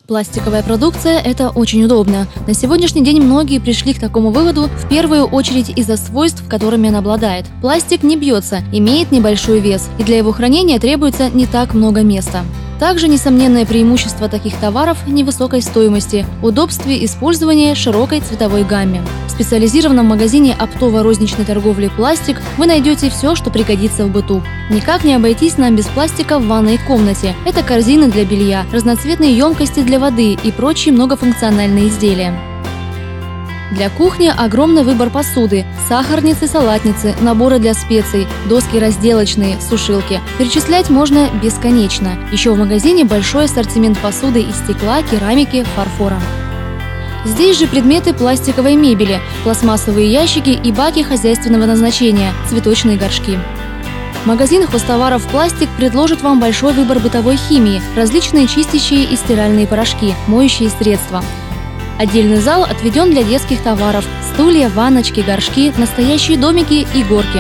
Пластиковая продукция – это очень удобно. На сегодняшний день многие пришли к такому выводу в первую очередь из-за свойств, которыми он обладает. Пластик не бьется, имеет небольшой вес, и для его хранения требуется не так много места. Также несомненное преимущество таких товаров – невысокой стоимости, удобстве использования, широкой цветовой гамме. В специализированном магазине оптово-розничной торговли «Пластик» вы найдете все, что пригодится в быту. Никак не обойтись нам без пластика в ванной комнате. Это корзины для белья, разноцветные емкости для воды и прочие многофункциональные изделия. Для кухни огромный выбор посуды – сахарницы, салатницы, наборы для специй, доски разделочные, сушилки. Перечислять можно бесконечно. Еще в магазине большой ассортимент посуды из стекла, керамики, фарфора. Здесь же предметы пластиковой мебели, пластмассовые ящики и баки хозяйственного назначения, цветочные горшки. Магазин хозтоваров «Пластик» предложит вам большой выбор бытовой химии, различные чистящие и стиральные порошки, моющие средства. Отдельный зал отведен для детских товаров – стулья, ванночки, горшки, настоящие домики и горки.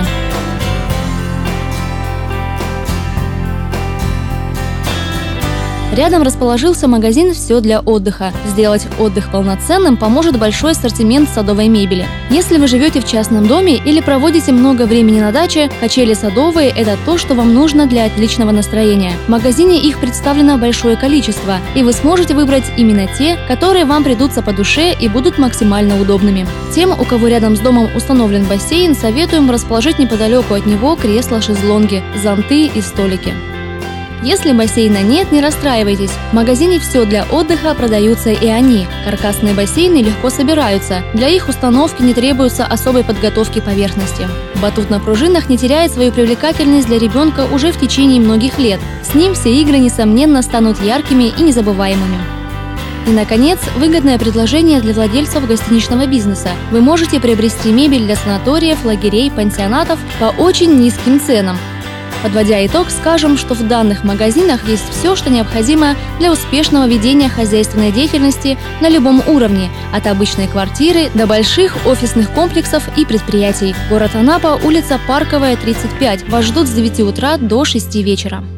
Рядом расположился магазин «Все для отдыха». Сделать отдых полноценным поможет большой ассортимент садовой мебели. Если вы живете в частном доме или проводите много времени на даче, качели садовые – это то, что вам нужно для отличного настроения. В магазине их представлено большое количество, и вы сможете выбрать именно те, которые вам придутся по душе и будут максимально удобными. Тем, у кого рядом с домом установлен бассейн, советуем расположить неподалеку от него кресла-шезлонги, зонты и столики. Если бассейна нет, не расстраивайтесь. В магазине «Все для отдыха» продаются и они. Каркасные бассейны легко собираются. Для их установки не требуется особой подготовки поверхности. Батут на пружинах не теряет свою привлекательность для ребенка уже в течение многих лет. С ним все игры, несомненно, станут яркими и незабываемыми. И, наконец, выгодное предложение для владельцев гостиничного бизнеса. Вы можете приобрести мебель для санаториев, лагерей, пансионатов по очень низким ценам. Подводя итог, скажем, что в данных магазинах есть все, что необходимо для успешного ведения хозяйственной деятельности на любом уровне, от обычной квартиры до больших офисных комплексов и предприятий. Город Анапа, улица Парковая, 35. Вас ждут с 9 утра до 6 вечера.